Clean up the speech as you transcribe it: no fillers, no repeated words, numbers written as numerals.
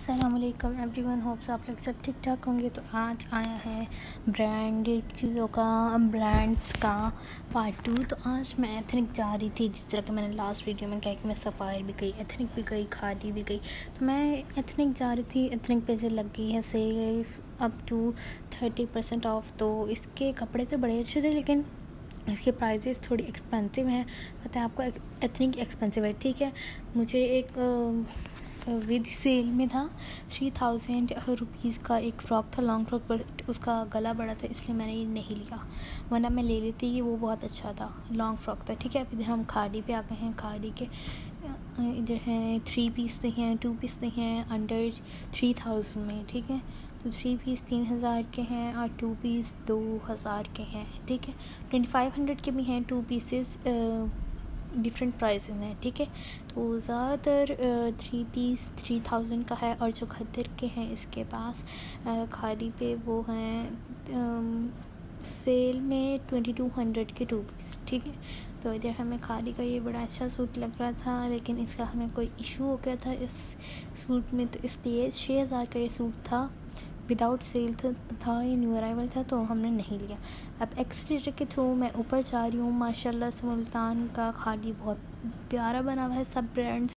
अस्सलामुअलैकुम everyone, hopes आप लोग सब ठीक ठाक होंगे। तो आज आया है ब्रांडेड चीज़ों का, ब्रांड्स का पार्ट 2। तो आज मैं एथनिक जा रही थी, जिस तरह कि मैंने लास्ट वीडियो में कहा कि मैं सफ़ायर भी गई, एथनिक भी गई, खादी भी गई। तो मैं एथनिक जा रही थी। एथनिक पे जो लग गई है सेल अप टू 30% ऑफ। तो इसके कपड़े तो बड़े अच्छे थे, लेकिन इसके प्राइसेस थोड़ी एक्सपेंसिव हैं। पता है आपको, एथनिक एक्सपेंसिव है, ठीक है। मुझे एक विद सेल में था 3000 रुपीज़ का एक फ़्रॉक था, लॉन्ग फ्रॉक, बट उसका गला बड़ा था, इसलिए मैंने ये नहीं लिया, वरना मैं ले लेती। ये वो बहुत अच्छा था, लॉन्ग फ्रॉक था, ठीक है। अब इधर हम खादी पे आ गए हैं। खादी के इधर हैं 3 पीस पे हैं, 2 पीस पे हैं अंडर 3000 में, ठीक है। तो 3 पीस 3000 के हैं और 2 पीस 2000 के हैं, ठीक है। 2500 के भी हैं 2 पीसेस, डिफरेंट प्राइसेस हैं, ठीक है। तो ज़्यादातर 3 पीस 3000 का है, और जो खद्दर के हैं इसके पास खादी पे वो हैं सेल में 2200 के 2 पीस, ठीक है। तो इधर हमें खादी का ये बड़ा अच्छा सूट लग रहा था, लेकिन इसका हमें कोई इशू हो गया था इस सूट में, तो इसलिए 6000 का ये सूट था, विदाउट सेल था, ये न्यू अराइवल था, तो हमने नहीं लिया। अब एक्सलेटर के थ्रू मैं ऊपर जा रही हूँ। माशाल्लाह से मुल्तान का खादी बहुत प्यारा बना हुआ है, सब ब्रांड्स